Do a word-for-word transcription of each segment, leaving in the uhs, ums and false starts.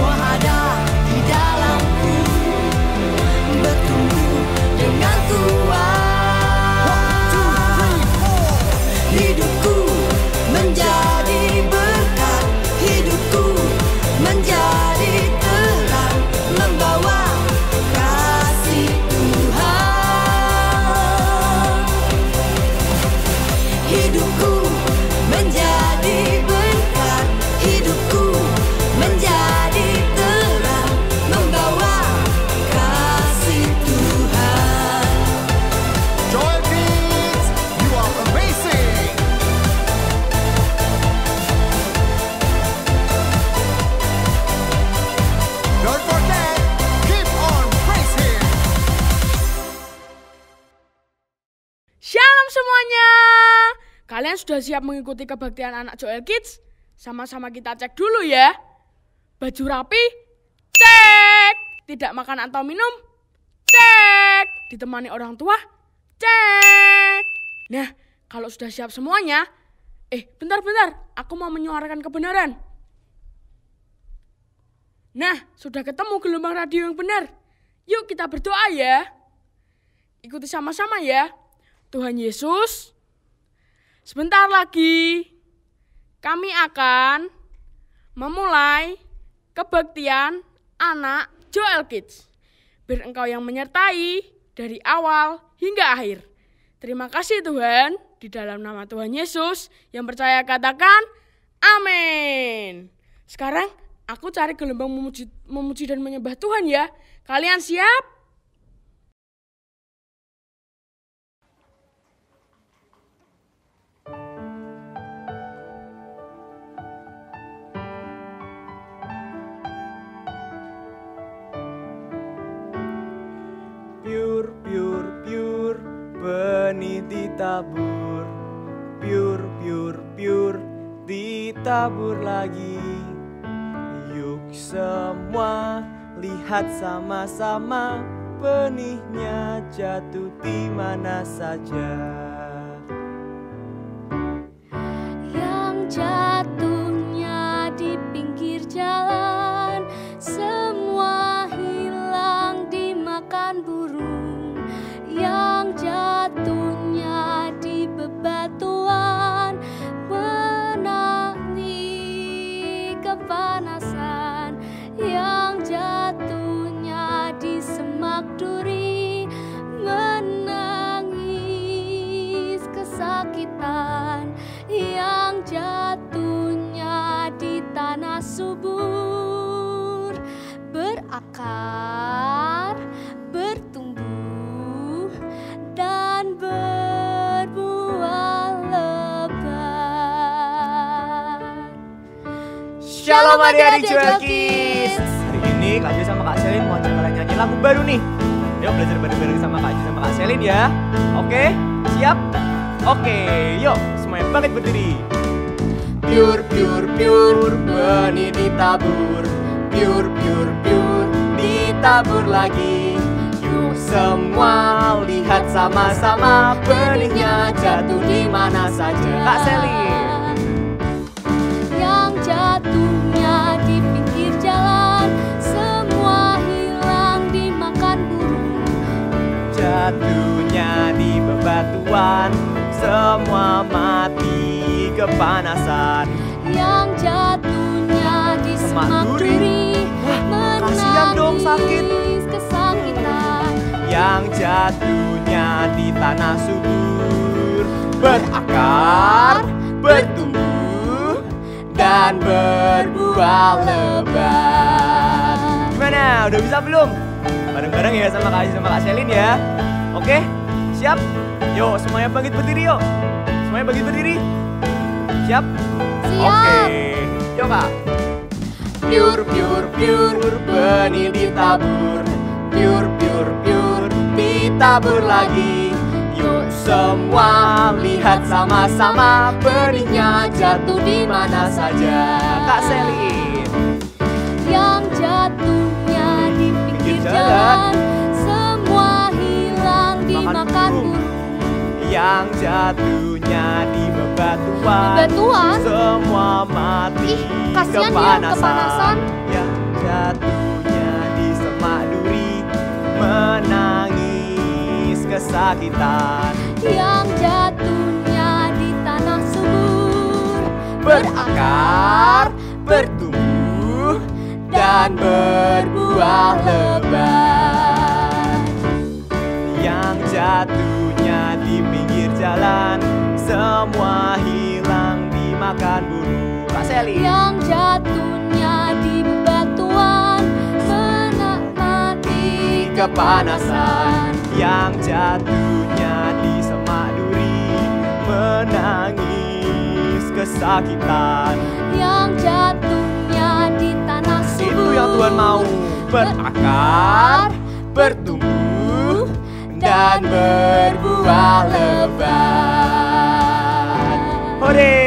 semua ada di dalamku, bertumbuh dengan Tuhan. Hidupku menjadi berkat, hidupku menjadi terang, membawa kasih Tuhan. Hidupku menjadi berkat, hidupku menjadi terang, membawa kasih Tuhan. Joel Kids, you are amazing. Don't forget, keep on praising. Shalom semuanya. Kalian sudah siap mengikuti kebaktian anak Joel Kids? Sama-sama kita cek dulu ya. Baju rapi? Cek. Tidak makan atau minum? Cek. Ditemani orang tua? Cek. Nah, kalau sudah siap semuanya, eh bentar-bentar, aku mau menyuarakan kebenaran. Nah, sudah ketemu gelombang radio yang benar. Yuk kita berdoa ya. Ikuti sama-sama ya. Tuhan Yesus, sebentar lagi kami akan memulai kebaktian anak Joel Kids. Biar Engkau yang menyertai dari awal hingga akhir. Terima kasih Tuhan, di dalam nama Tuhan Yesus yang percaya katakan amin. Sekarang aku cari gelombang memuji, memuji dan menyembah Tuhan ya. Kalian siap? Pure, pure, pure, benih ditabur. Pure, pure, pure, ditabur lagi. Yuk semua lihat sama-sama, benihnya jatuh di mana saja. Yang jatuhnya di pinggir jalan, semua hilang dimakan burung. Yang jatuhnya di bebatuan, menangi kepanasan. Yang jatuhnya di semak duri, menangis kesakitan. Yang jatuhnya di tanah subur, berakar, bertumbuh, dan berbuah lebat. Shalom adik-adik Joel Kids. Hari ini Kak Jo sama Kak Selin mau ajak kalian nyanyi lagu baru nih. Yuk belajar bareng-bareng sama Kak Jo sama Kak Selin ya. Oke, siap? Oke, yuk semuanya bangkit berdiri. Pure, pure, pure, benih ditabur. Pure, pure, pure, ditabur lagi. Yuk semua lihat sama-sama, benihnya jatuh di mana saja. Kak Selin. Yang jatuhnya di pinggir jalan, semua hilang dimakan burung. Jatuhnya di bebatuan, semua mati kepanasan. Yang jatuhnya di Semak semak duri. duri, kasihan dong, sakit. menangis kesakitan. Yang jatuhnya di tanah subur, berakar, bertumbuh, dan berbuah lebat. Gimana? Udah bisa belum? Bareng-bareng ya sama Kak Aziz sama Kak Selin ya. Oke? Siap? Yuk semuanya bangkit berdiri yuk. Semuanya bangkit berdiri. Siap? Siap. Oke. Yuk Kak. Pure, pure, pure, benih ditabur. Pure, pure, pure, ditabur lagi. Yuk semua lihat sama-sama, benihnya jatuh di mana saja. Kak Selin. Yang jatuhnya di pinggir Pinggir jalan, jalan, semua hilang dimakan burung. burung. Yang jatuhnya di bebatuan, Bebatuan? semua mati Ih, kasihan dia, kepanasan. Yang kesakitan, yang jatuhnya di tanah subur, berakar, bertumbuh, dan berbuah lebat. Yang jatuhnya di pinggir jalan, semua hilang dimakan burung. Kak Seli. yang jatuhnya di bebatuan, menikmati Kepanasan, yang jatuhnya di semak duri, menangis kesakitan. yang jatuhnya di tanah subur. Itu yang Tuhan mau. Berakar, bertumbuh, dan berbuah lebat. Hore!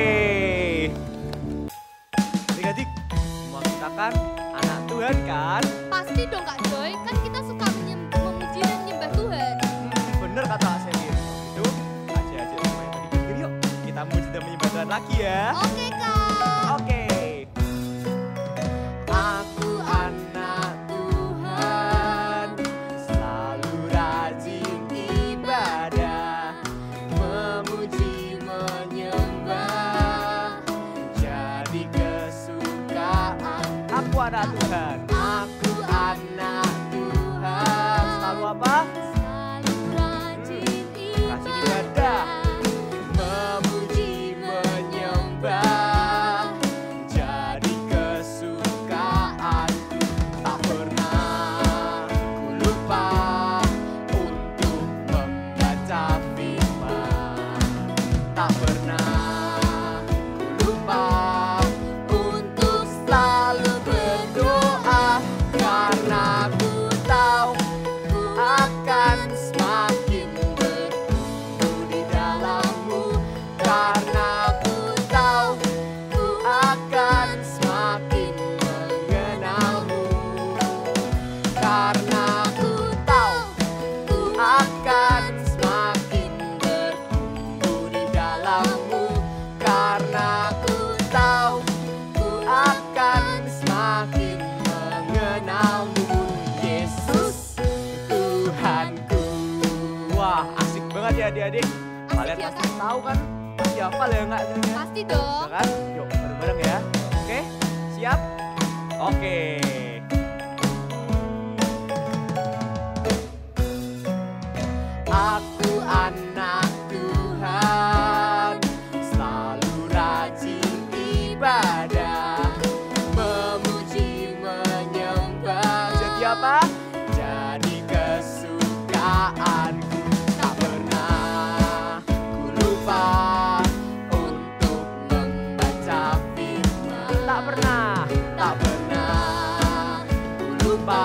Adik-adik, semua kita kan anak Tuhan kan? Pasti dong Kak Joy, kan kita suka menyem- memuji dan menyembah Tuhan. Hmm, bener kata Kak Selin. Itu aja-aja semua yang tadi pikir, yuk kita muji dan menyembah Tuhan lagi ya. Oke Kak. Oke. Aku anak Tuhan, selalu rajin ibadah, memuji menyembah, jadi kesukaan. Aku anak Tuhan, aku anak Tuhan, selalu apa? Selalu rajin Rajin ibadah, memuji menyembah, jadi kesukaanku. Tak pernah ku lupa untuk membaca firman. Tak pernah ku lupa untuk selalu berdoa, karena ku tahu ku akan semakin bertumbuh di dalam-Mu, karena ku tahu ku akan semakin mengenal-Mu, karena ku tahu ku akan semakin bertumbuh di dalam-Mu, karena ku tahu ku akan semakin mengenal-Mu, Yesus Tuhanku. Wah, asik banget ya adik-adik. Asik Kalian ya, pasti Kak? tahu kan? Pasti hafal ya nggak jadinya? Pasti Ya dong. kan? Yuk bareng-bareng ya. Oke, siap? Oke. Aku anak Tuhan, selalu rajin ibadah, memuji menyembah. Jadi apa? Jadi kesukaanku. Tak pernah ku lupa untuk membaca firman. Tak pernah, tak pernah ku lupa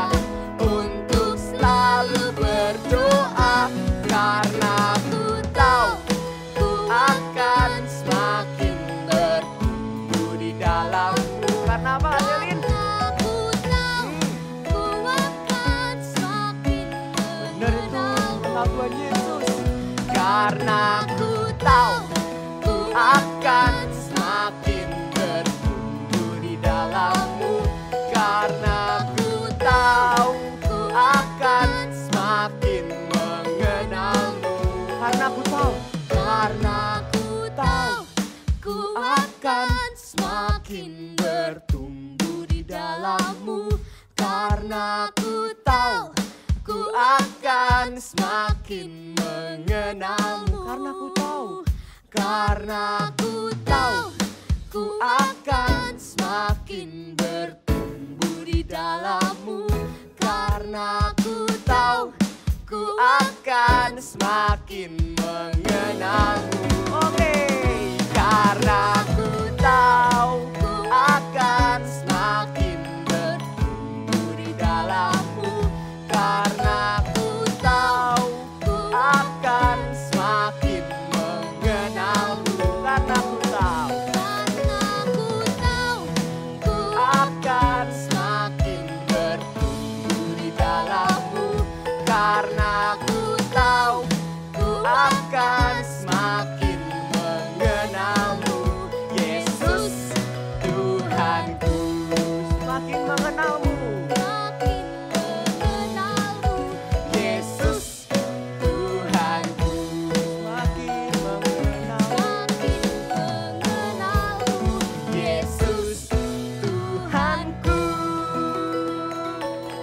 untuk selalu berdoa, karena ku tahu ku akan semakin bertumbuh di dalam-Mu. Karena apa, Kak Selin? Aku tahu ku akan semakin Bener itu, mengenal-Mu. kenal Tuhan Yesus. Karena ku tahu ku akan semakin bertumbuh di dalam-Mu, karena ku tahu ku akan semakin mengenal-Mu. Karena ku tahu, karena ku tahu ku akan semakin bertumbuh di dalam-Mu, karena ku tahu ku akan semakin mengenal-Mu. Karena ku tahu, karena ku tahu ku akan semakin bertumbuh di dalam-Mu, karena ku tahu ku akan semakin mengenal-Mu. Oke, karena ku tahu ku akan semakin bertumbuh di dalam-Mu, karena ku tahu ku akan semakin mengenal-Mu. Karena ku tahu Karena ku tahu ku akan semakin bertumbuh di dalam-Mu, karena ku tahu ku akan semakin mengenal-Mu, Yesus Tuhanku. Semakin mengenal-Mu, makin mengenal-Mu. Yesus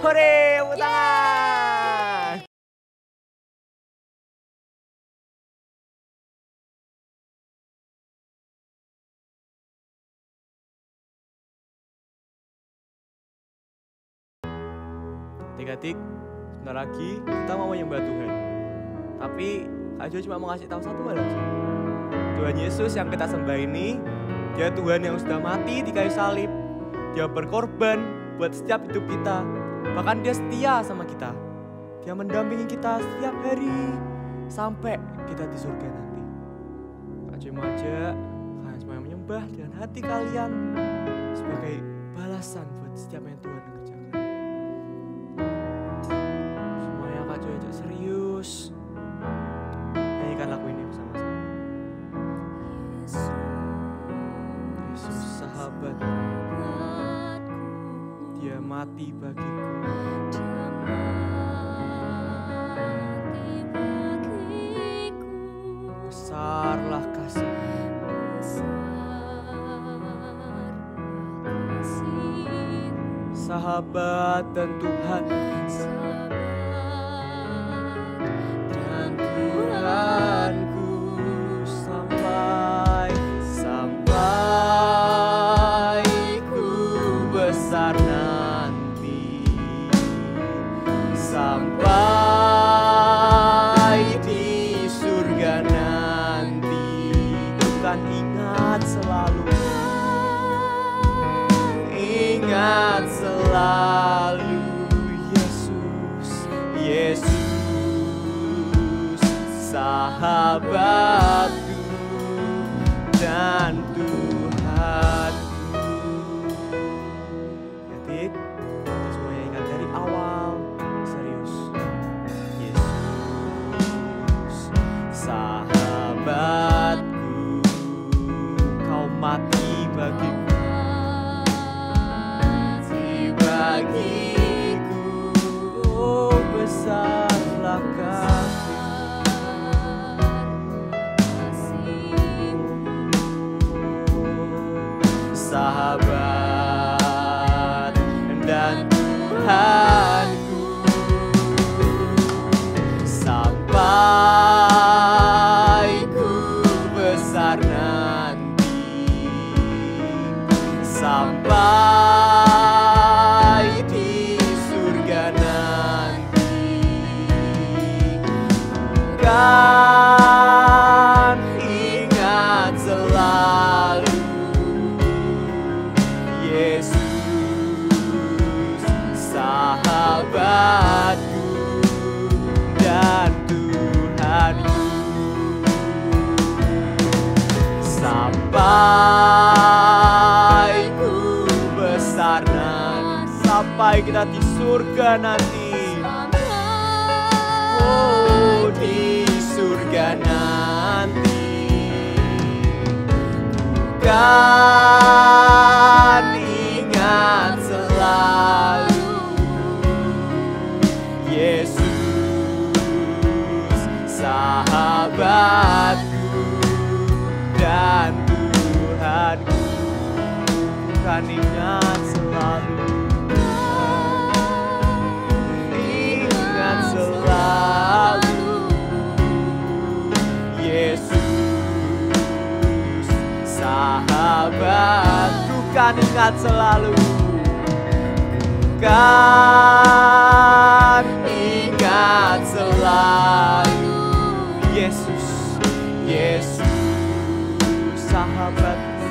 Bore, tepuk tangan. Adik-adik, sebentar lagi kita mau menyembah Tuhan. Tapi Kak Jo cuma mau ngasih tahu satu hal aja. Tuhan Yesus yang kita sembah ini, Dia Tuhan yang sudah mati di kayu salib. Dia berkorban buat setiap hidup kita. Bahkan Dia setia sama kita. Dia mendampingi kita setiap hari sampai kita di surga nanti. Kak Jo mau ajak kalian semua menyembah dengan hati kalian sebagai balasan buat setiap yang Tuhan kerjakan. Semuanya Kak Jo ajak serius. Nyanyikan lagu ini bersama-sama. Yesus sahabat, Dia mati bagiku. Besarlah kasih, sahabat dan Tuhan, dan Tuhanku sampai sampai ku besar nanti, sampai di surga nanti. Bukan ingat selalu, ingat selalu Yesus, Yesus sahabatku dan Tuhanku. Adik, kita semuanya ingat dari awal, serius. Yesus sahabatku, Kau mati bagiku, bagiku, oh besarlah sahabat dan Tuhanku, sampai ku besar nanti, sampai di surga nanti. Kan ingat selalu Yesus sahabatku dan Tuhanku, sampai ku besar nanti, sampai kita di surga nanti. Oh, di surga nanti. Kan ingat selalu Yesus sahabatku dan Tuhanku. Kan ingat selalu, ingat selalu Yesus sahabatku. Kan ingat selalu, kan ingat selalu Yesus, Yesus sahabatku,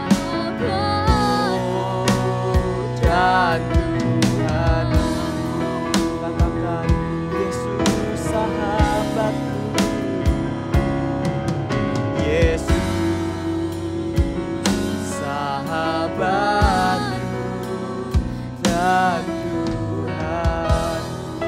oh, dan Tuhanku. Katakan Yesus sahabatku, Yesus sahabatku dan Tuhanku.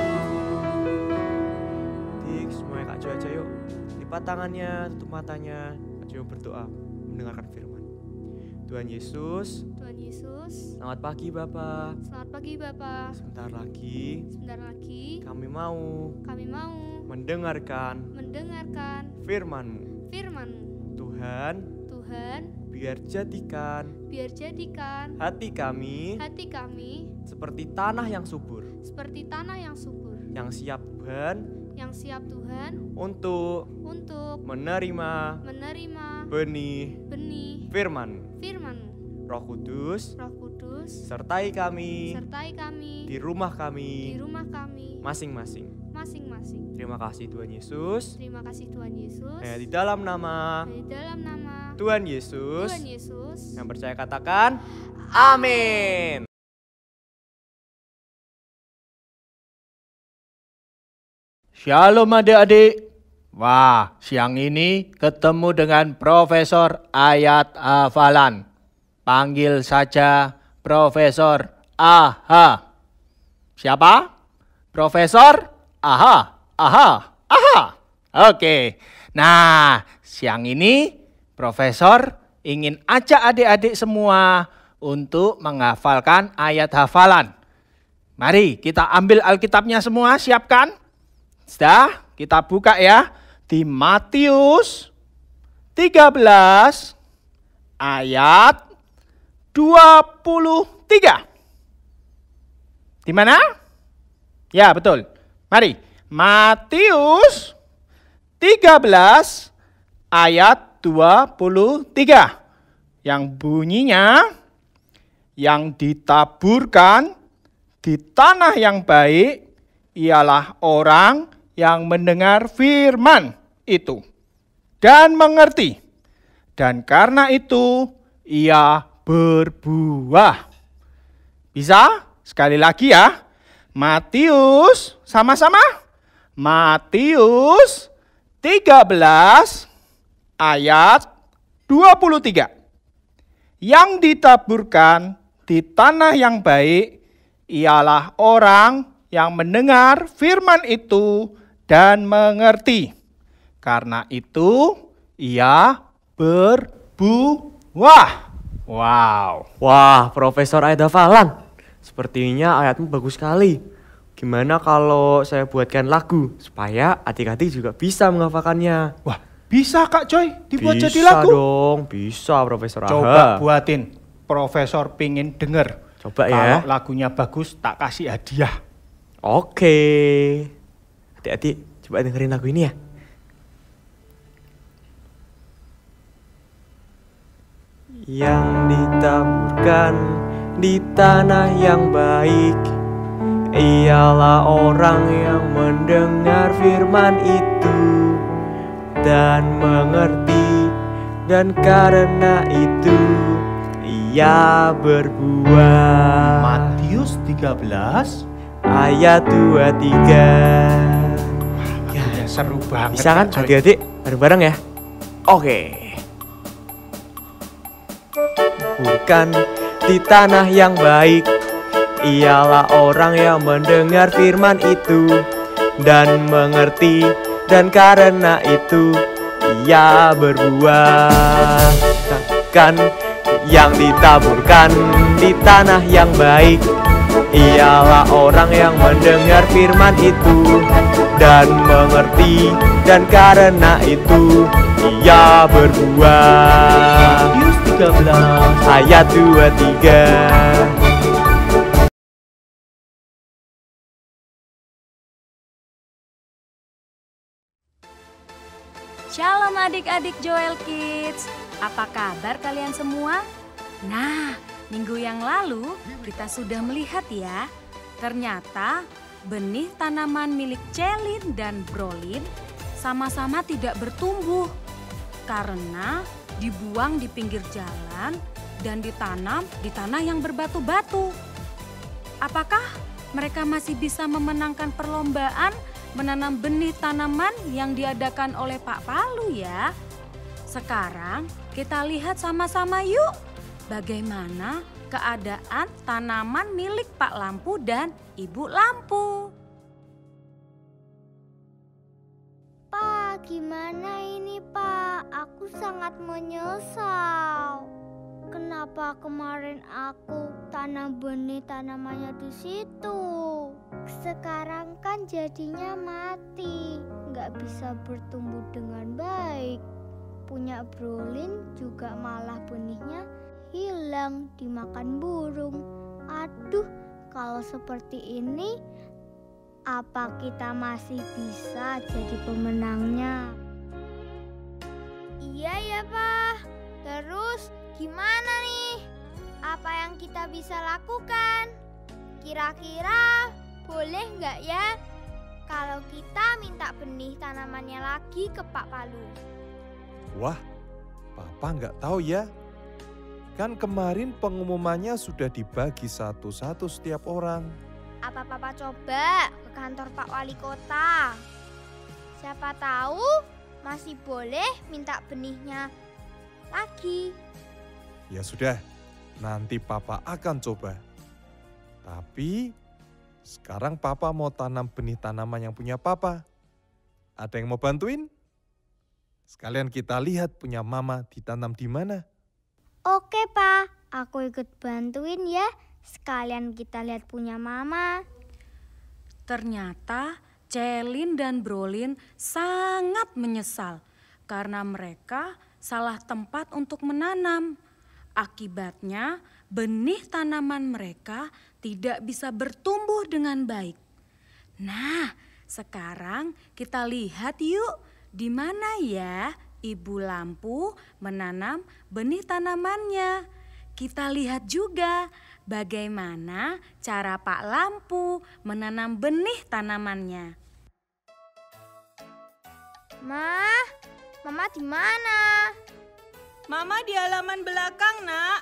Dik, semuanya Kak Jo aja yuk. Lipat tangannya, tutup matanya. Kak Jo berdoa mendengarkan firman. Tuhan Yesus, Tuhan Yesus, selamat pagi Bapak. selamat pagi Bapak. Sebentar lagi Sebentar lagi kami mau kami mau mendengarkan mendengarkan firman-Mu. firman-Mu. Tuhan, Tuhan, biar jadikan biar jadikan hati kami hati kami seperti tanah yang subur, seperti tanah yang subur, yang siap Tuhan yang siap Tuhan untuk untuk menerima menerima benih benih firman. firman-Mu. Roh Kudus, Roh Kudus, sertai kami sertai kami di rumah di kami rumah kami masing-masing. masing-masing. Terima kasih Tuhan Yesus. Terima kasih Tuhan Yesus. Hanya di dalam nama Di dalam nama Tuhan Yesus, Tuhan Yesus. yang percaya katakan amin. Shalom adik-adik. Wah, siang ini ketemu dengan Profesor Ayat Hafalan. Panggil saja Profesor Aha. Siapa? Profesor Aha. Aha. Aha. Oke. Nah, siang ini Profesor ingin ajak adik-adik semua untuk menghafalkan ayat hafalan. Mari kita ambil Alkitabnya semua, siapkan. Sudah, kita buka ya di Matius tiga belas ayat dua puluh tiga. Di mana? Ya, betul. Mari, Matius tiga belas ayat dua puluh tiga. Yang bunyinya, yang ditaburkan di tanah yang baik ialah orang yang mendengar firman itu dan mengerti, dan karena itu ia berbuah. Bisa? Sekali lagi ya. Matius, sama-sama. Matius tiga belas ayat dua puluh tiga. Yang ditaburkan di tanah yang baik ialah orang yang mendengar firman itu dan mengerti. Karena itu ia berbuah. Wow. Wah, Profesor Ayat Hafalan. Sepertinya ayatmu bagus sekali. Gimana kalau saya buatkan lagu supaya adik-adik juga bisa menghafalkannya? Wah, bisa Kak Joy dibuat bisa jadi lagu? dong, bisa Profesor Aha. Coba buatin. Profesor pingin denger. Coba ya. Kalau lagunya bagus tak kasih hadiah. Oke. Adik-adik, coba dengerin lagu ini ya. Yang ditaburkan di tanah yang baik ialah orang yang mendengar firman itu dan mengerti, dan karena itu ia berbuah. Matius tiga belas ayat dua puluh tiga. ya, seru banget. Bisa kan Kak Joy? adik-adik bareng-bareng ya? Oke. Bukan di tanah yang baik ialah orang yang mendengar firman itu dan mengerti, dan karena itu ia berbuah. Kan yang ditaburkan di tanah yang baik ialah orang yang mendengar firman itu dan mengerti, dan karena itu ia berbuah. Matius tiga belas Ayat dua puluh tiga. Shalom adik-adik Joel Kids, apa kabar kalian semua? Nah, minggu yang lalu kita sudah melihat ya, ternyata benih tanaman milik Celin dan Brolin sama-sama tidak bertumbuh karena dibuang di pinggir jalan dan ditanam di tanah yang berbatu-batu. Apakah mereka masih bisa memenangkan perlombaan menanam benih tanaman yang diadakan oleh Pak Palu ya? Sekarang kita lihat sama-sama yuk bagaimana keadaan tanaman milik Pak Lampu dan Ibu Lampu. Pak, gimana ini Pak? Aku sangat menyesal. Kenapa kemarin aku tanam benih tanamannya di situ? Sekarang kan jadinya mati, nggak bisa bertumbuh dengan baik. punya Brolin juga malah benihnya hilang dimakan burung. Aduh, kalau seperti ini, apa kita masih bisa jadi pemenangnya? Iya ya, Pak. Terus gimana nih? Apa yang kita bisa lakukan? Kira-kira boleh nggak ya kalau kita minta benih tanamannya lagi ke Pak Palu? Wah, Papa nggak tahu ya. Kan kemarin pengumumannya sudah dibagi satu-satu setiap orang. Apa Papa coba ke kantor Pak Wali Kota? Siapa tahu masih boleh minta benihnya lagi. Ya sudah, nanti Papa akan coba. Tapi sekarang Papa mau tanam benih tanaman yang punya Papa. Ada yang mau bantuin? Sekalian kita lihat punya Mama ditanam di mana. Oke, Pak. Aku ikut bantuin ya. Sekalian kita lihat punya Mama. Ternyata Celin dan Brolin sangat menyesal karena mereka salah tempat untuk menanam. Akibatnya benih tanaman mereka tidak bisa bertumbuh dengan baik. Nah, sekarang kita lihat yuk di mana ya Ibu Lampu menanam benih tanamannya. Kita lihat juga bagaimana cara Pak Lampu menanam benih tanamannya. Ma, Mama di mana? Mama di halaman belakang, Nak.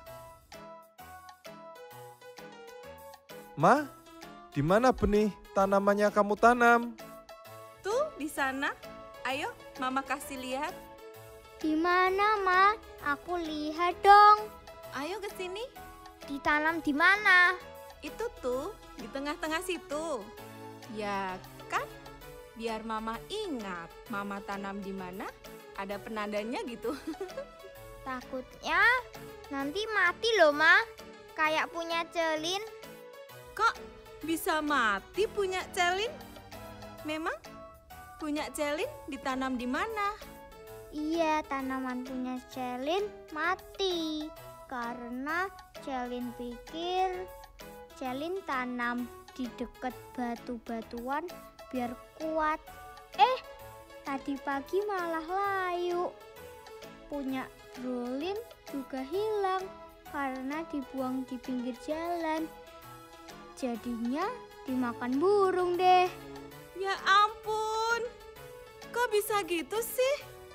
Ma, di mana benih tanamannya kamu tanam? Tuh di sana. Ayo, Mama kasih lihat. Di mana, Ma? Aku lihat dong. Ayo ke sini. Ditanam di mana? Itu tuh di tengah-tengah situ. Ya kan? Biar Mama ingat Mama tanam di mana. Ada penandanya gitu. Takutnya nanti mati loh, Ma. Kayak punya Celin. Kok bisa mati punya Celin? Memang punya Celin ditanam di mana? Iya, tanaman punya Celin mati. Karena Celin pikir Celin tanam di dekat batu-batuan biar kuat. Eh, tadi pagi malah layu. Punya Brolin juga hilang karena dibuang di pinggir jalan. Jadinya dimakan burung deh. Ya ampun, kok bisa gitu sih?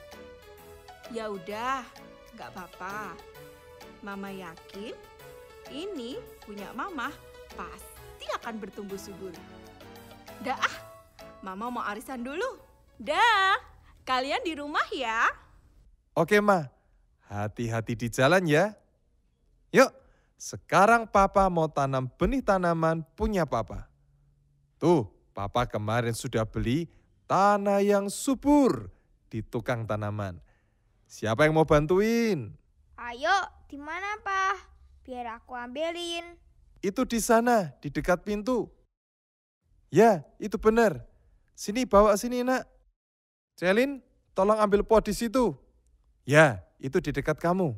Ya udah, nggak apa-apa. Mama yakin ini punya Mama pasti akan bertumbuh subur. Dah ah, Mama mau arisan dulu. Dah, kalian di rumah ya. Oke, Ma. Hati-hati di jalan ya. Yuk, sekarang Papa mau tanam benih tanaman punya Papa. Tuh, Papa kemarin sudah beli tanah yang subur di tukang tanaman. Siapa yang mau bantuin? Ayo, di mana, Pak? Biar aku ambilin. Itu di sana, di dekat pintu. Ya, itu benar. Sini, bawa sini, Nak. Celin, tolong ambil pot di situ. Ya, itu di dekat kamu.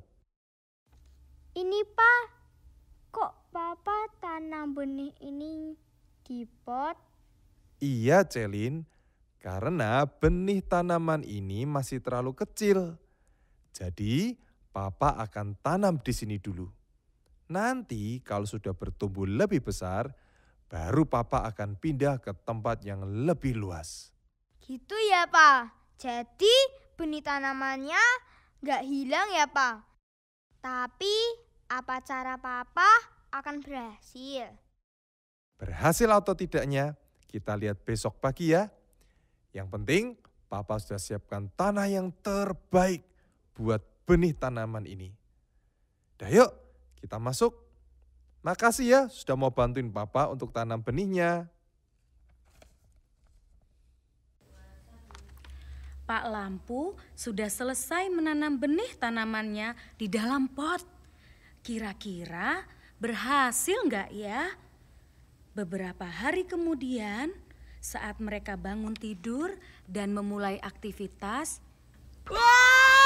Ini, Pak. Kok Papa tanam benih ini di pot? Iya, Celin. Karena benih tanaman ini masih terlalu kecil. Jadi, Papa akan tanam di sini dulu. Nanti kalau sudah bertumbuh lebih besar, baru Papa akan pindah ke tempat yang lebih luas. Gitu ya, Pak. Jadi benih tanamannya nggak hilang ya, Pak. Tapi apa cara Papa akan berhasil? Berhasil atau tidaknya, kita lihat besok pagi ya. Yang penting, Papa sudah siapkan tanah yang terbaik buat benih tanaman ini. Dah yuk, kita masuk. Makasih ya sudah mau bantuin Papa untuk tanam benihnya. Pak Lampu sudah selesai menanam benih tanamannya di dalam pot. Kira-kira berhasil nggak ya? Beberapa hari kemudian, saat mereka bangun tidur dan memulai aktivitas, Wah!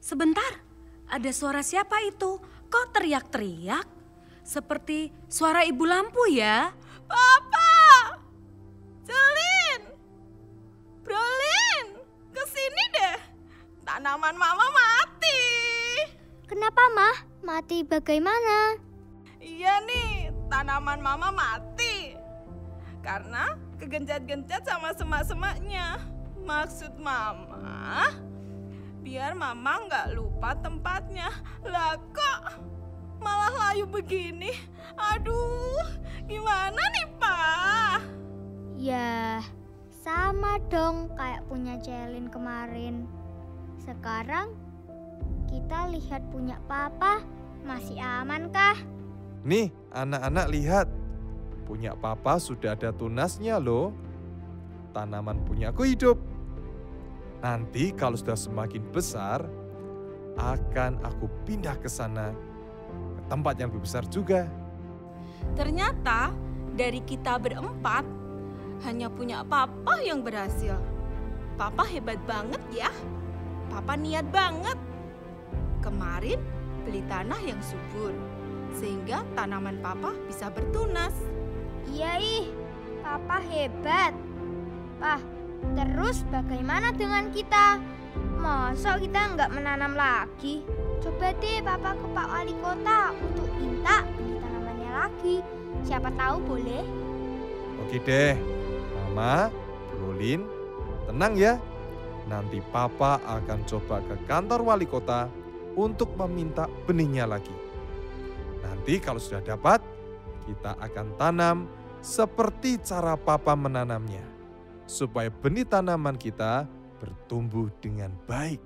sebentar. Ada suara siapa itu? Kok teriak-teriak? Seperti suara Ibu Lampu ya? Papa! Celin! Brolin! Kesini deh. Tanaman Mama mati. Kenapa, Mah? Mati bagaimana? Iya nih, tanaman Mama mati. Karena kegencet-gencet sama semak-semaknya. Maksud Mama, biar Mama nggak lupa tempatnya. Lah kok malah layu begini? Aduh, gimana nih, Pak? Ya, sama dong kayak punya Celin kemarin. Sekarang kita lihat punya Papa, masih aman kah? Nih, anak-anak lihat. Punya Papa sudah ada tunasnya loh. Tanaman punyaku hidup. Nanti kalau sudah semakin besar, akan aku pindah ke sana, ke tempat yang lebih besar juga. Ternyata dari kita berempat, hanya punya Papa yang berhasil. Papa hebat banget ya. Papa niat banget. Kemarin beli tanah yang subur, sehingga tanaman Papa bisa bertunas. Iya ih, Papa hebat. Pah, terus bagaimana dengan kita? Masa kita nggak menanam lagi? Coba deh Papa ke Pak Wali Kota untuk minta beli tanamannya lagi. Siapa tahu boleh. Oke deh, Mama, Brolin, tenang ya. Nanti Papa akan coba ke kantor wali kota untuk meminta benihnya lagi. Nanti kalau sudah dapat, kita akan tanam seperti cara Papa menanamnya. Supaya benih tanaman kita bertumbuh dengan baik.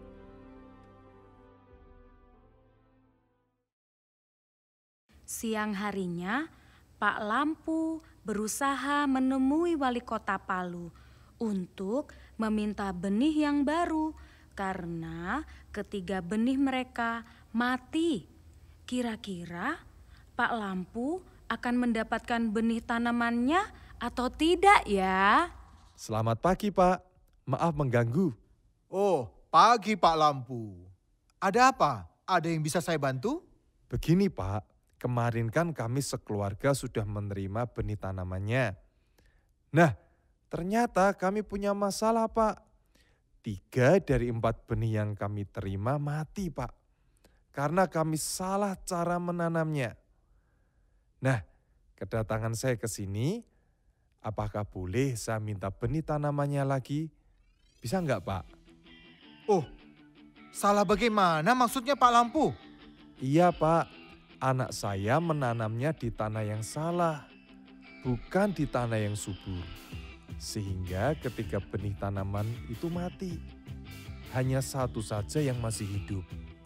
Siang harinya, Pak Lampu berusaha menemui wali kota Palu untuk meminta benih yang baru karena ketiga benih mereka mati. Kira-kira Pak Lampu akan mendapatkan benih tanamannya atau tidak ya? Selamat pagi Pak, maaf mengganggu. Oh, pagi Pak Lampu. Ada apa? Ada yang bisa saya bantu? Begini Pak, kemarin kan kami sekeluarga sudah menerima benih tanamannya. Nah, ternyata kami punya masalah Pak. Tiga dari empat benih yang kami terima mati Pak. Karena kami salah cara menanamnya. Nah, kedatangan saya ke sini, apakah boleh saya minta benih tanamannya lagi? Bisa enggak Pak? Oh, salah bagaimana maksudnya Pak Lampu? Iya Pak, anak saya menanamnya di tanah yang salah, bukan di tanah yang subur. Sehingga ketika benih tanaman itu mati, hanya satu saja yang masih hidup.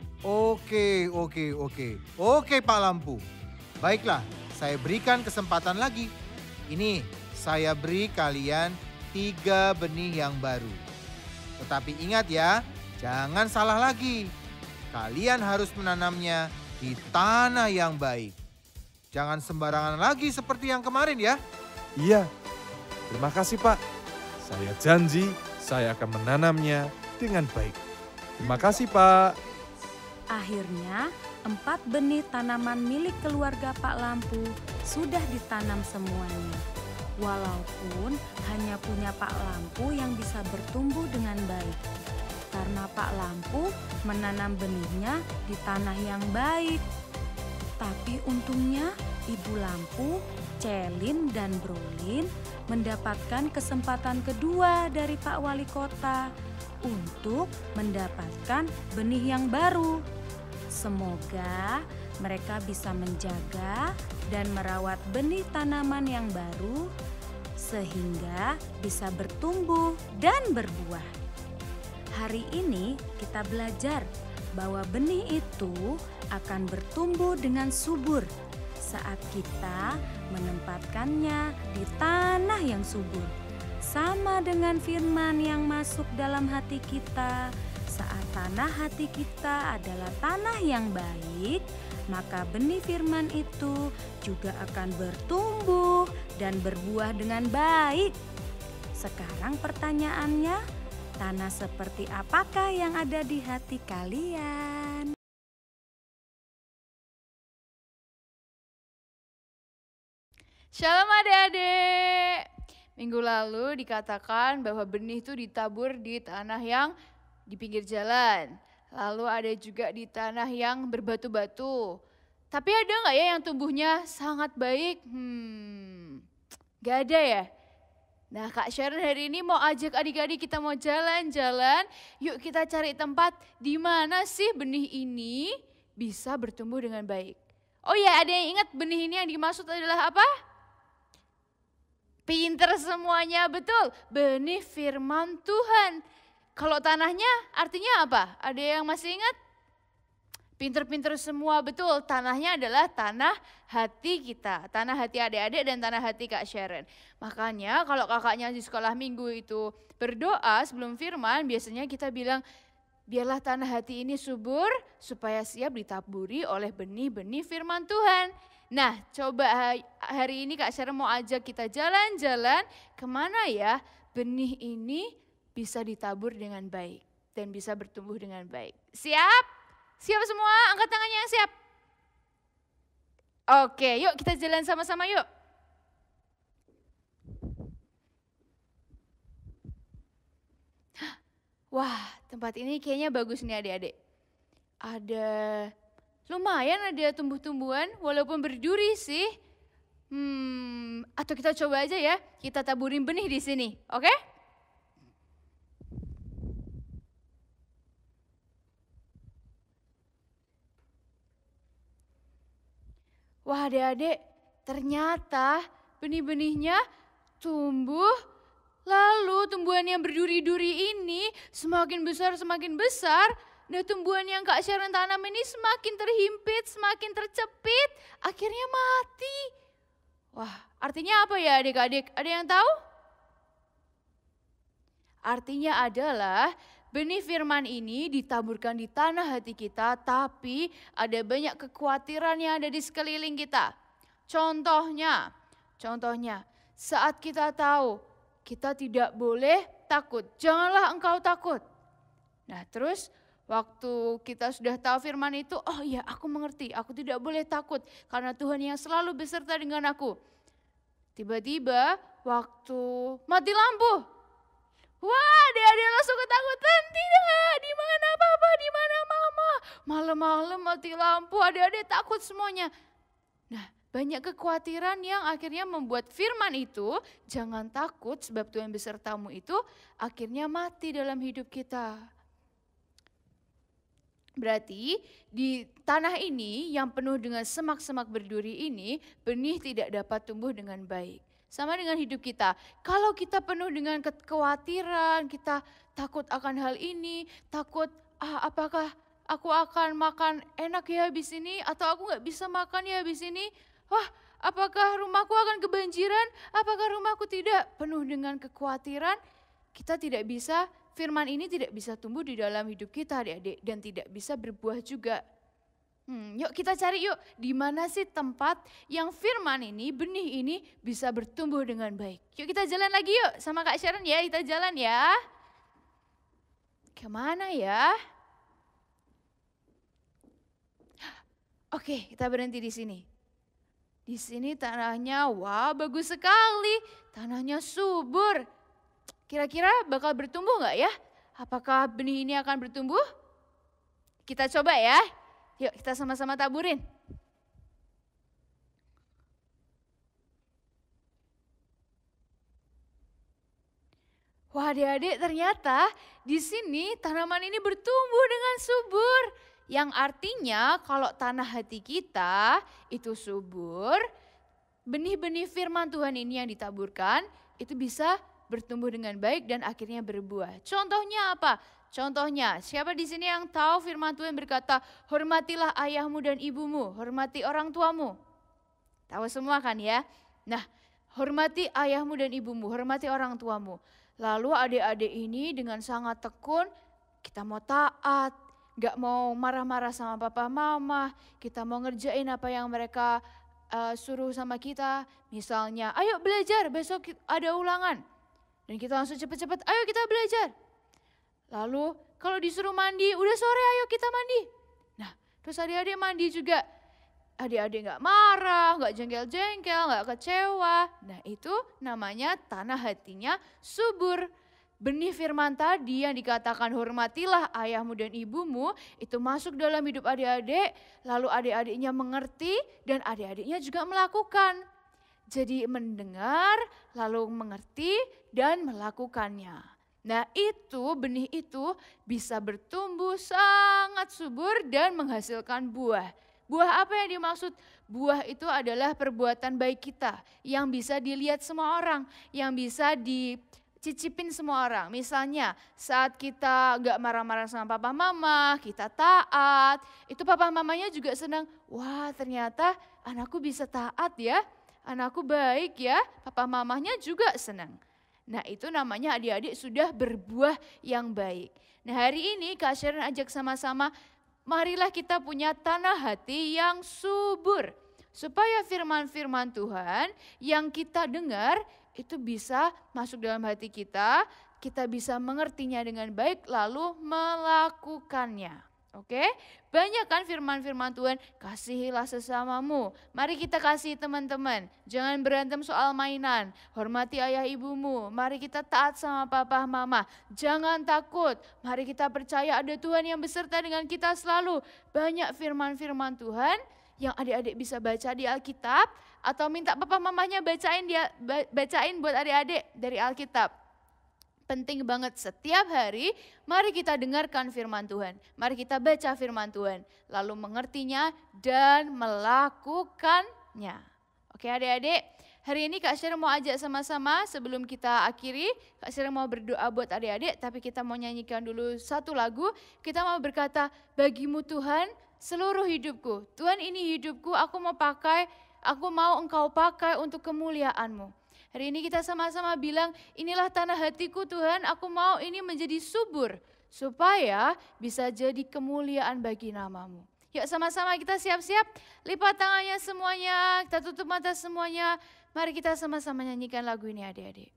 Oke, oke, oke. Oke Pak Lampu. Baiklah, saya berikan kesempatan lagi. Ini saya beri kalian tiga benih yang baru. Tetapi ingat ya, jangan salah lagi. Kalian harus menanamnya di tanah yang baik. Jangan sembarangan lagi seperti yang kemarin ya. Iya, terima kasih Pak. Saya janji saya akan menanamnya dengan baik. Terima kasih Pak. Akhirnya, empat benih tanaman milik keluarga Pak Lampu sudah ditanam semuanya. Walaupun hanya punya Pak Lampu yang bisa bertumbuh dengan baik. Karena Pak Lampu menanam benihnya di tanah yang baik. Tapi untungnya Ibu Lampu, Celin, dan Brolin mendapatkan kesempatan kedua dari Pak Wali Kota untuk mendapatkan benih yang baru. Semoga mereka bisa menjaga dan merawat benih tanaman yang baru sehingga bisa bertumbuh dan berbuah. Hari ini kita belajar bahwa benih itu akan bertumbuh dengan subur saat kita menempatkannya di tanah yang subur. Sama dengan firman yang masuk dalam hati kita, saat tanah hati kita adalah tanah yang baik, maka benih firman itu juga akan bertumbuh dan berbuah dengan baik. Sekarang pertanyaannya, Tanah seperti apakah yang ada di hati kalian? Shalom adik-adik. Minggu lalu dikatakan bahwa benih itu ditabur di tanah yang di pinggir jalan. Lalu ada juga di tanah yang berbatu-batu. Tapi ada nggak ya yang tumbuhnya sangat baik? Hmm, nggak ada ya? Nah Kak Sharon hari ini mau ajak adik-adik kita mau jalan-jalan. Yuk kita cari tempat di mana sih benih ini bisa bertumbuh dengan baik. Oh ya, ada yang ingat benih ini yang dimaksud adalah apa? Pinter semuanya, betul. Benih firman Tuhan. Kalau tanahnya artinya apa? Ada yang masih ingat? Pinter-pinter semua, betul. Tanahnya adalah tanah hati kita. Tanah hati adik-adik dan tanah hati Kak Sharon. Makanya kalau kakaknya di sekolah minggu itu berdoa sebelum firman, biasanya kita bilang, biarlah tanah hati ini subur supaya siap ditaburi oleh benih-benih firman Tuhan. Nah coba hari ini Kak Sharon mau ajak kita jalan-jalan kemana ya benih ini bisa ditabur dengan baik dan bisa bertumbuh dengan baik. Siap? Siap semua? Angkat tangannya yang siap. Oke, yuk kita jalan sama-sama yuk. Wah, tempat ini kayaknya bagus nih adik-adik. Ada, lumayan ada tumbuh-tumbuhan walaupun berduri sih. Hmm, atau kita coba aja ya, kita taburin benih di sini, oke? Wah adik-adik, ternyata benih-benihnya tumbuh, lalu tumbuhan yang berduri-duri ini semakin besar semakin besar. Nah tumbuhan yang Kak Sharon tanam ini semakin terhimpit, semakin tercepit, akhirnya mati. Wah artinya apa ya adik-adik? Ada yang tahu? Artinya adalah benih firman ini ditaburkan di tanah hati kita, tapi ada banyak kekhawatiran yang ada di sekeliling kita. Contohnya, contohnya saat kita tahu kita tidak boleh takut, janganlah engkau takut. Nah terus waktu kita sudah tahu firman itu, oh iya aku mengerti, aku tidak boleh takut karena Tuhan yang selalu beserta dengan aku. Tiba-tiba waktu mati lampu. Wah, adik-adik langsung ketakutan. Tidak, di mana papa, di mana mama. Malam-malam mati lampu, adik-adik takut semuanya. Nah, banyak kekhawatiran yang akhirnya membuat firman itu, jangan takut sebab Tuhan besertamu itu, akhirnya mati dalam hidup kita. Berarti di tanah ini yang penuh dengan semak-semak berduri ini, benih tidak dapat tumbuh dengan baik. Sama dengan hidup kita, kalau kita penuh dengan kekhawatiran, kita takut akan hal ini, takut ah, apakah aku akan makan enak ya habis ini, atau aku gak bisa makan ya habis ini, wah apakah rumahku akan kebanjiran, apakah rumahku tidak, penuh dengan kekhawatiran, kita tidak bisa, firman ini tidak bisa tumbuh di dalam hidup kita adik-adik, dan tidak bisa berbuah juga. Hmm, yuk kita cari yuk, di mana sih tempat yang firman ini, benih ini bisa bertumbuh dengan baik. Yuk kita jalan lagi yuk sama Kak Sharon ya, kita jalan ya. Kemana ya? Oke, kita berhenti di sini. Di sini tanahnya, wah bagus sekali, tanahnya subur. Kira-kira bakal bertumbuh nggak ya? Apakah benih ini akan bertumbuh? Kita coba ya. Yuk kita sama-sama taburin. Wah adik-adik ternyata di sini tanaman ini bertumbuh dengan subur. Yang artinya kalau tanah hati kita itu subur, benih-benih firman Tuhan ini yang ditaburkan itu bisa bertumbuh dengan baik dan akhirnya berbuah. Contohnya apa? Contohnya, siapa di sini yang tahu firman Tuhan berkata, hormatilah ayahmu dan ibumu, hormati orang tuamu. Tahu semua kan ya? Nah, hormati ayahmu dan ibumu, hormati orang tuamu. Lalu adik-adik ini dengan sangat tekun, kita mau taat, gak mau marah-marah sama papa mama, kita mau ngerjain apa yang mereka uh, suruh sama kita. Misalnya, ayo belajar, besok ada ulangan. Dan kita langsung cepet-cepet, ayo kita belajar. Lalu kalau disuruh mandi, udah sore ayo kita mandi. Nah terus adik-adik mandi juga. Adik-adik gak marah, gak jengkel-jengkel, gak kecewa. Nah itu namanya tanah hatinya subur. Benih firman tadi yang dikatakan hormatilah ayahmu dan ibumu, itu masuk dalam hidup adik-adik, lalu adik-adiknya mengerti dan adik-adiknya juga melakukan. Jadi mendengar, lalu mengerti dan melakukannya. Nah itu, benih itu bisa bertumbuh sangat subur dan menghasilkan buah. Buah apa yang dimaksud? Buah itu adalah perbuatan baik kita yang bisa dilihat semua orang, yang bisa dicicipin semua orang. Misalnya saat kita gak marah-marah sama papa mama, kita taat, itu papa mamanya juga senang. Wah ternyata anakku bisa taat ya, anakku baik ya, papa mamanya juga senang. Nah itu namanya adik-adik sudah berbuah yang baik. Nah hari ini Kak Sharon ajak sama-sama, marilah kita punya tanah hati yang subur. Supaya firman-firman Tuhan yang kita dengar itu bisa masuk dalam hati kita. Kita bisa mengertinya dengan baik lalu melakukannya. Oke, banyak kan firman-firman Tuhan, kasihilah sesamamu. Mari kita kasih teman-teman, jangan berantem soal mainan. Hormati ayah ibumu, mari kita taat sama papa mama. Jangan takut, mari kita percaya ada Tuhan yang beserta dengan kita selalu. Banyak firman-firman Tuhan yang adik-adik bisa baca di Alkitab. Atau minta papa mamanya bacain, dia, bacain buat adik-adik dari Alkitab. Penting banget setiap hari, mari kita dengarkan firman Tuhan. Mari kita baca firman Tuhan, lalu mengertinya dan melakukannya. Oke adik-adik, hari ini Kak Sharon mau ajak sama-sama sebelum kita akhiri. Kak Sharon mau berdoa buat adik-adik, tapi kita mau nyanyikan dulu satu lagu. Kita mau berkata, bagimu Tuhan seluruh hidupku. Tuhan ini hidupku, aku mau pakai, aku mau engkau pakai untuk kemuliaan-Mu. Hari ini kita sama-sama bilang, inilah tanah hatiku Tuhan, aku mau ini menjadi subur. Supaya bisa jadi kemuliaan bagi nama-Mu. Yuk sama-sama kita siap-siap, lipat tangannya semuanya, kita tutup mata semuanya. Mari kita sama-sama nyanyikan lagu ini adik-adik.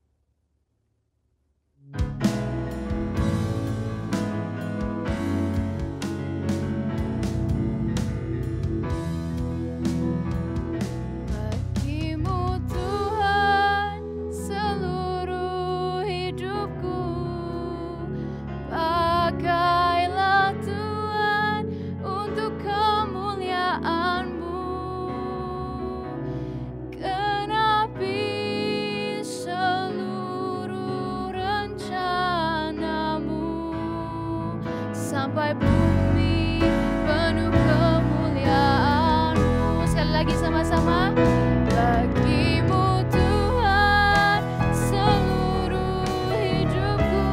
Sampai bumi penuh kemuliaan-Mu. Sekali lagi sama-sama. Bagimu Tuhan seluruh hidupku.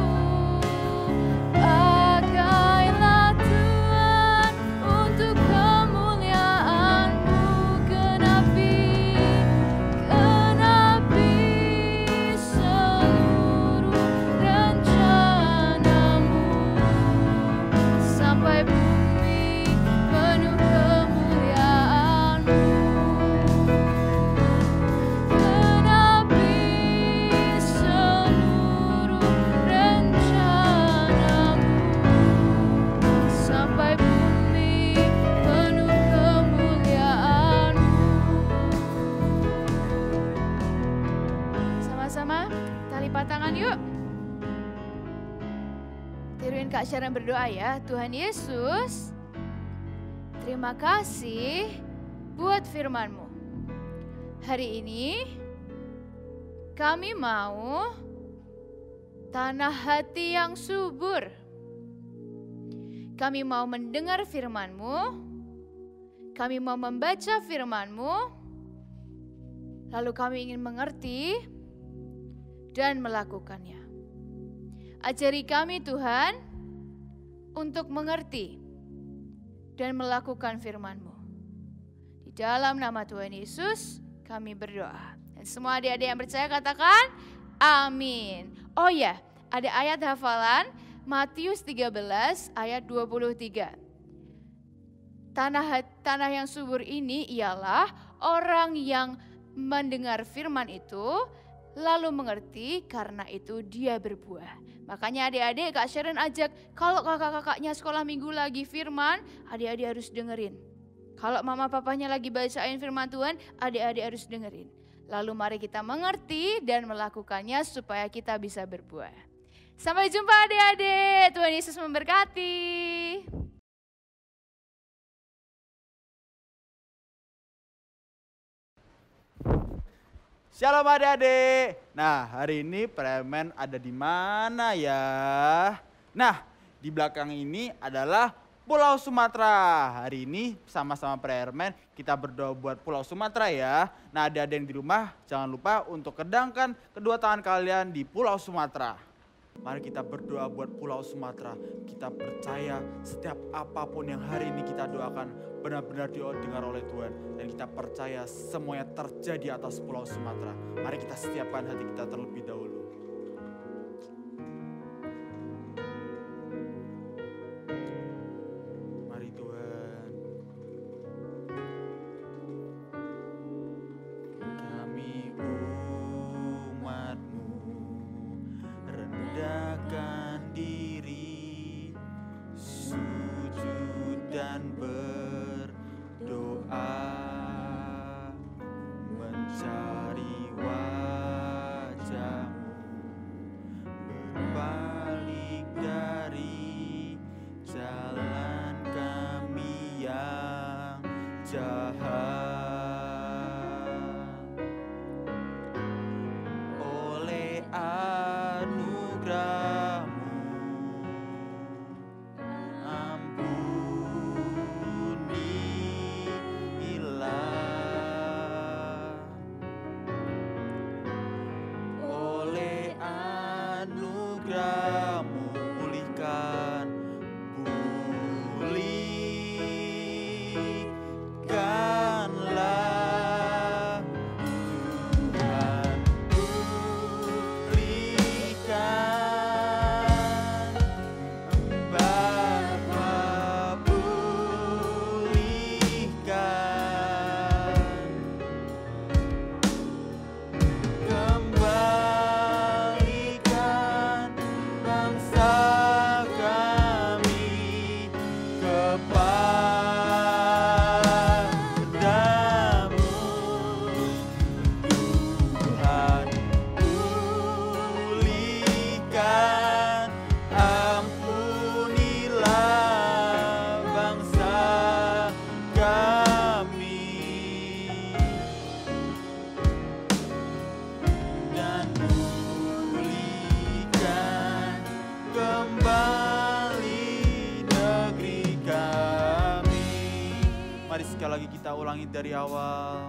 Pakailah Tuhan untuk kemuliaan-Mu. Genapi, genapi seluruh rencana-Mu. Sampai bumi penuh kemuliaan-Mu. Genapi seluruh rencana-Mu. Sampai bumi penuh kemuliaan-Mu. Sama-sama kita lipat tangan yuk. Tiruin Kak Sharon berdoa ya. Tuhan Yesus, terima kasih buat firman-Mu. Hari ini kami mau tanah hati yang subur. Kami mau mendengar firman-Mu. Kami mau membaca firman-Mu. Lalu kami ingin mengerti dan melakukannya. Ajari kami Tuhan untuk mengerti dan melakukan firman-Mu. Di dalam nama Tuhan Yesus kami berdoa. Dan semua adik-adik yang percaya katakan amin. Oh ya, ada ayat hafalan Matius tiga belas ayat dua puluh tiga. Tanah, tanah yang subur ini ialah orang yang mendengar firman itu lalu mengerti karena itu dia berbuah. Makanya adik-adik Kak Sharon ajak, kalau kakak-kakaknya sekolah minggu lagi firman, adik-adik harus dengerin. Kalau mama papanya lagi bacain firman Tuhan, adik-adik harus dengerin. Lalu mari kita mengerti dan melakukannya supaya kita bisa berbuah. Sampai jumpa adik-adik, Tuhan Yesus memberkati. Shalom adik-adik. Nah, hari ini Premen ada di mana ya? Nah, di belakang ini adalah Pulau Sumatera. Hari ini sama-sama Premen kita berdoa buat Pulau Sumatera ya. Nah, adik-adik yang di rumah jangan lupa untuk kedangkan kedua tangan kalian di Pulau Sumatera. Mari kita berdoa buat Pulau Sumatera. Kita percaya setiap apapun yang hari ini kita doakan benar-benar didengar oleh Tuhan. Dan kita percaya semuanya terjadi atas Pulau Sumatera. Mari kita siapkan hati kita terlebih dahulu. Mari Tuhan. Kami umat-Mu rendahkan diri, sujud dan berdoa, mencari wajah-Mu, berbalik dari jalan kami yang jahat. Oleh anugerah-Mu ampunilah. Oleh anugerah-Mu pulihkan, pulihkanlah Tuhan, pulihkan Bapa, pulihkan, kembalikan bangsa kami kepadamu Tuhan, pulihkan, ampunilah bangsa kami, dan pulihkan kembali negeri kami. Mari sekali lagi kita ulangi dari awal.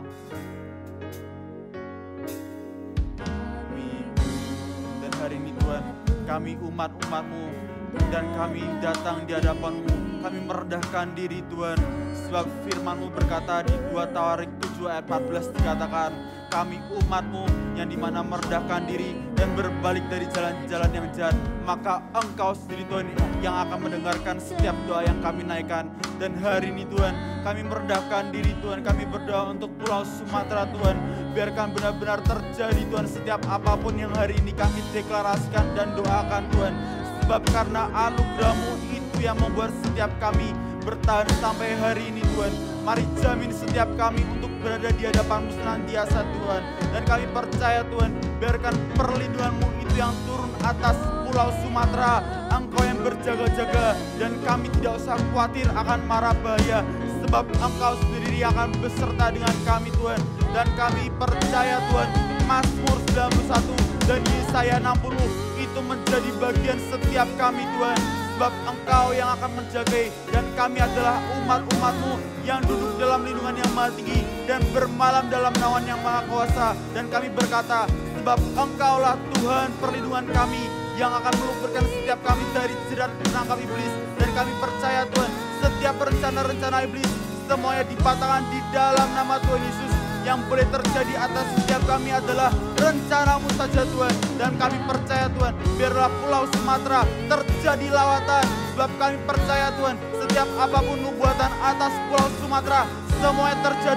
Dan hari ini Tuhan, kami umat-umat-Mu dan kami datang di hadapan-Mu. Kami merendahkan diri Tuhan, sebab firman-Mu berkata di dua Tawarik tujuh ayat empat belas dikatakan, kami umat-Mu yang dimana merendahkan diri dan berbalik dari jalan-jalan yang jahat, maka Engkau sendiri Tuhan yang akan mendengarkan setiap doa yang kami naikkan. Dan hari ini Tuhan, kami merendahkan diri Tuhan, kami berdoa untuk Pulau Sumatera Tuhan. Biarkan benar-benar terjadi Tuhan setiap apapun yang hari ini kami deklarasikan dan doakan Tuhan. Sebab karena anugerah-Mu itu yang membuat setiap kami bertahan sampai hari ini Tuhan. Mari jamin setiap kami untuk berada di hadapan-Mu senantiasa Tuhan. Dan kami percaya Tuhan, biarkan perlindungan-Mu itu yang turun atas Pulau Sumatera. Engkau yang berjaga-jaga dan kami tidak usah khawatir akan mara bahaya. Sebab Engkau sendiri akan beserta dengan kami Tuhan. Dan kami percaya Tuhan, Mazmur sembilan puluh satu dan Yesaya enam puluh itu menjadi bagian setiap kami Tuhan. Sebab Engkau yang akan menjagai dan kami adalah umat-umat-Mu yang duduk dalam lindungan yang maha tinggi dan bermalam dalam naungan yang maha kuasa. Dan kami berkata, sebab Engkaulah Tuhan perlindungan kami yang akan meluputkan setiap kami dari jerat penangkap iblis. Dan kami percaya Tuhan, setiap rencana-rencana iblis semuanya dipatahkan di dalam nama Tuhan Yesus. Yang boleh terjadi atas setiap kami adalah rencana-Mu saja Tuhan. Dan kami percaya Tuhan, biarlah Pulau Sumatera terjadi lawatan. Sebab kami percaya Tuhan, setiap apapun nubuatan atas Pulau Sumatera semuanya terjadi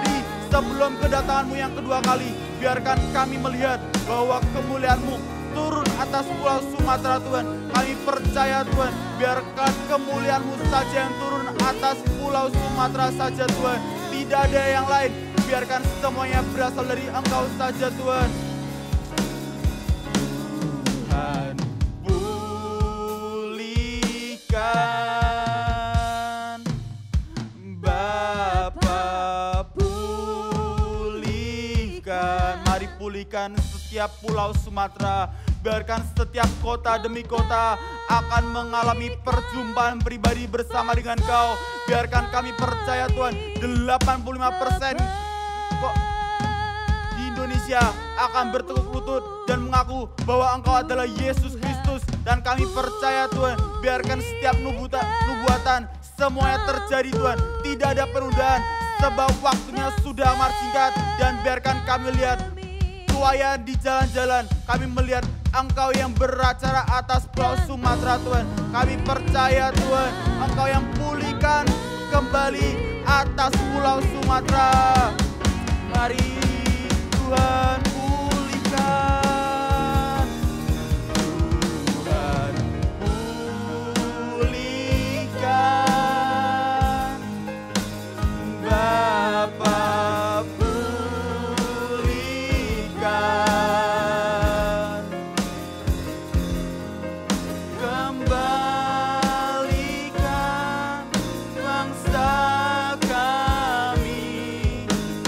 sebelum kedatanganmu yang kedua kali. Biarkan kami melihat bahwa kemuliaan-Mu turun atas pulau Sumatera Tuhan. Kami percaya Tuhan, biarkan kemuliaan-Mu saja yang turun atas pulau Sumatera saja Tuhan. Tidak ada yang lain, biarkan semuanya berasal dari Engkau saja Tuhan. Tuhan pulihkan, Bapa pulihkan. Mari pulihkan setiap pulau Sumatera. Biarkan setiap kota demi kota akan mengalami perjumpaan pribadi bersama dengan Kau. Biarkan kami percaya Tuhan, delapan puluh lima persen kok di Indonesia akan bertekuk lutut dan mengaku bahwa Engkau adalah Yesus Kristus. Dan kami percaya Tuhan, biarkan setiap nubuta, nubuatan semuanya terjadi Tuhan. Tidak ada penundaan sebab waktunya sudah amat singkat. Dan biarkan kami lihat tuayan di jalan-jalan. Kami melihat Engkau yang beracara atas pulau Sumatera Tuhan. Kami percaya Tuhan, Engkau yang pulihkan kembali atas pulau Sumatera. Mari Tuhan pulihkan, Tuhan pulihkan, Bapa pulihkan, kembalikan bangsa kami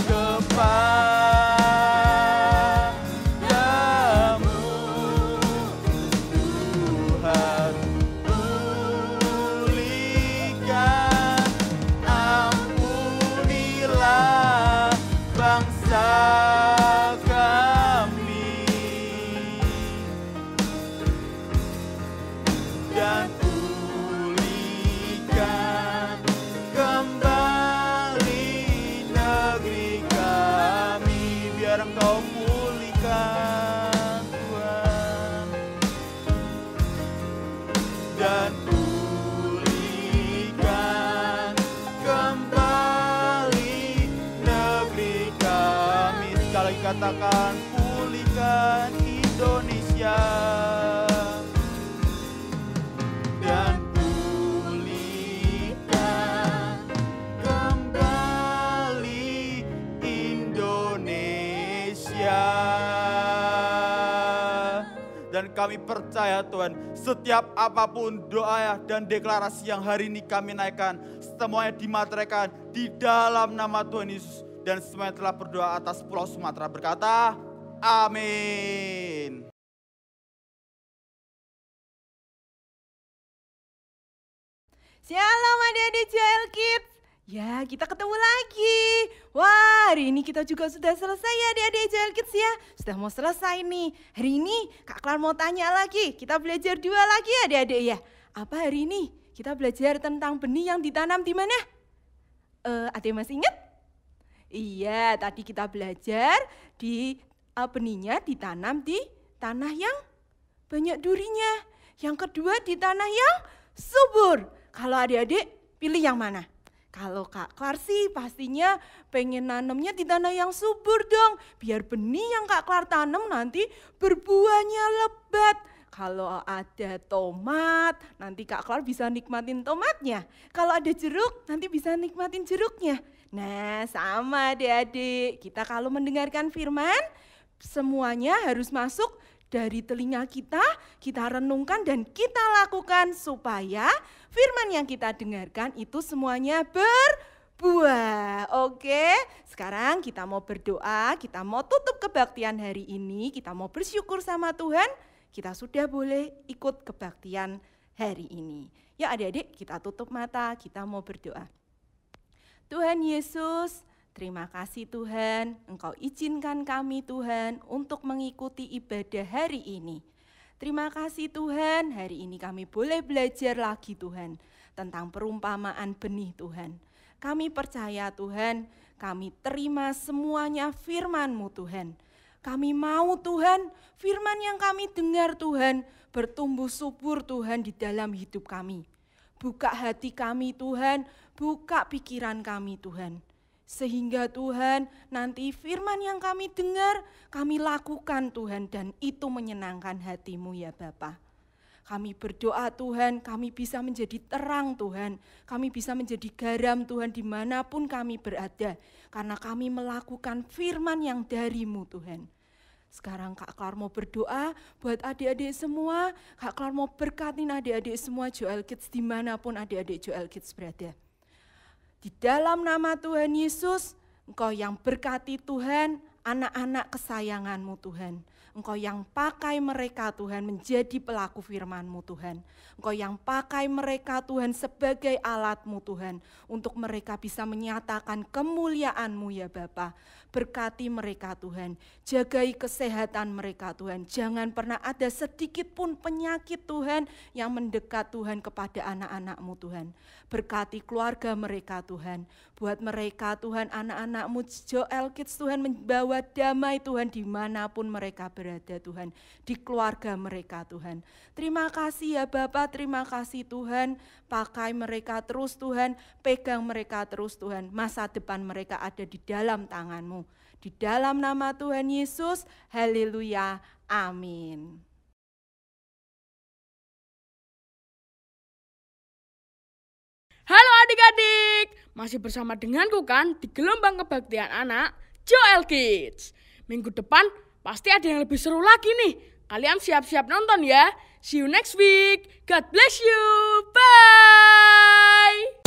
kepadamu. Tuhan pulihkan, ampunilah bangsa kami, dan pulihkan kembali negeri kami. Biar Engkau pulihkan Tuhan, dan pulihkan kembali negeri kami. Sekali katakan, pulihkan Indonesia, dan pulihkan kembali Indonesia. Dan kami percaya Tuhan, setiap apapun doa dan deklarasi yang hari ini kami naikkan, semuanya dimateraikan di dalam nama Tuhan Yesus. Dan semuanya telah berdoa atas pulau Sumatera berkata, amin. Shalom adik-adik Joel Kids. Ya, kita ketemu lagi. Wah, hari ini kita juga sudah selesai ya adik-adik Joel Kids ya. Sudah mau selesai nih. Hari ini Kak Klar mau tanya lagi. Kita belajar dua lagi ya adik-adik ya. Apa hari ini? Kita belajar tentang benih yang ditanam di mana? Eh, adik masih ingat? Iya, tadi kita belajar di uh, benihnya ditanam di tanah yang banyak durinya. Yang kedua di tanah yang subur. Kalau adik-adik pilih yang mana? Kalau Kak Klar sih pastinya pengen nanamnya di tanah yang subur dong. Biar benih yang Kak Klar tanam nanti berbuahnya lebat. Kalau ada tomat, nanti Kak Klar bisa nikmatin tomatnya. Kalau ada jeruk, nanti bisa nikmatin jeruknya. Nah, sama adik-adik. Kita kalau mendengarkan firman, semuanya harus masuk dari telinga kita, kita renungkan dan kita lakukan supaya firman yang kita dengarkan itu semuanya berbuah. Oke, sekarang kita mau berdoa, kita mau tutup kebaktian hari ini, kita mau bersyukur sama Tuhan, kita sudah boleh ikut kebaktian hari ini. Ya adik-adik, kita tutup mata, kita mau berdoa. Tuhan Yesus, terima kasih Tuhan, Engkau izinkan kami Tuhan untuk mengikuti ibadah hari ini. Terima kasih Tuhan, hari ini kami boleh belajar lagi Tuhan tentang perumpamaan benih Tuhan. Kami percaya Tuhan, kami terima semuanya firman-Mu Tuhan. Kami mau Tuhan, firman yang kami dengar Tuhan, bertumbuh subur Tuhan di dalam hidup kami. Buka hati kami Tuhan, buka pikiran kami Tuhan. Sehingga Tuhan, nanti firman yang kami dengar, kami lakukan Tuhan, dan itu menyenangkan hati-Mu ya Bapa. Kami berdoa Tuhan, kami bisa menjadi terang Tuhan. Kami bisa menjadi garam Tuhan dimanapun kami berada. Karena kami melakukan firman yang dari-Mu Tuhan. Sekarang Kak Klar mau berdoa buat adik-adik semua. Kak Klar mau berkatin adik-adik semua Joel Kids dimanapun adik-adik Joel Kids berada. Di dalam nama Tuhan Yesus, Engkau yang berkati Tuhan, anak-anak kesayangan-Mu Tuhan. Engkau yang pakai mereka Tuhan menjadi pelaku firman-Mu Tuhan. Engkau yang pakai mereka Tuhan sebagai alat-Mu Tuhan. Untuk mereka bisa menyatakan kemuliaan-Mu ya Bapa. Berkati mereka Tuhan, jagai kesehatan mereka Tuhan. Jangan pernah ada sedikit pun penyakit Tuhan yang mendekat Tuhan kepada anak-anak-Mu Tuhan. Berkati keluarga mereka Tuhan. Buat mereka Tuhan, anak-anak-Mu Joel Kids Tuhan membawa damai Tuhan dimanapun mereka berada Tuhan. Di keluarga mereka Tuhan. Terima kasih ya Bapa, terima kasih Tuhan. Pakai mereka terus Tuhan, pegang mereka terus Tuhan. Masa depan mereka ada di dalam tangan-Mu. Di dalam nama Tuhan Yesus, haleluya, amin. Halo adik-adik, masih bersama denganku kan di gelombang kebaktian anak Joel Kids. Minggu depan pasti ada yang lebih seru lagi nih. Kalian siap-siap nonton ya. See you next week. God bless you. Bye.